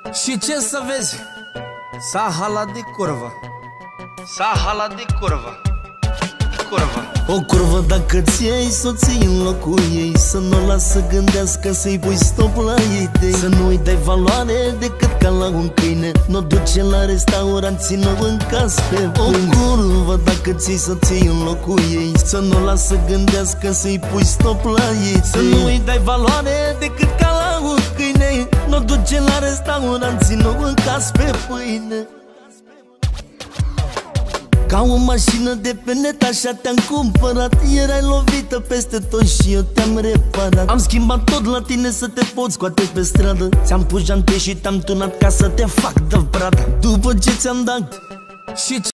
Și ce să vezi? S-a halat de curvă. S-a halat de curvă. O curvă dacă ți iei soții în locul ei, să nu o las să gândească, să-i pui stop la idei. Să nu-i dai valoare decât ca la un câine. Nu duce la restaurant, ține în cas pe pâine. O curvă dacă ți iei soții în locul ei, să nu o las să gândească, să-i pui stop la idei. Să nu-i dai valoare decât ca la un câine. Nu duce la restaurant, ține în cas pe pâine. Ca o mașină de pe net, așa te-am cumpărat. Erai lovită peste tot și eu te-am reparat. Am schimbat tot la tine să te poți scoate pe stradă. Ți-am pus jante și te-am tunat ca să te fac de brada. După ce ți-am dat și